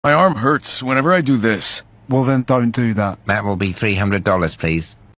My arm hurts whenever I do this. Well then don't do that. That will be $300, please.